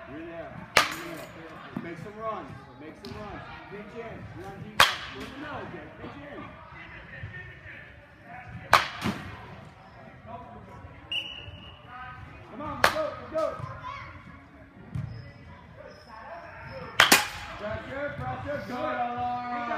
You're there. Make some runs. Make some runs. Pitch in. Run deep. No, get pitch in. Come on, let's go. Let's go. Pressure, pressure. Good.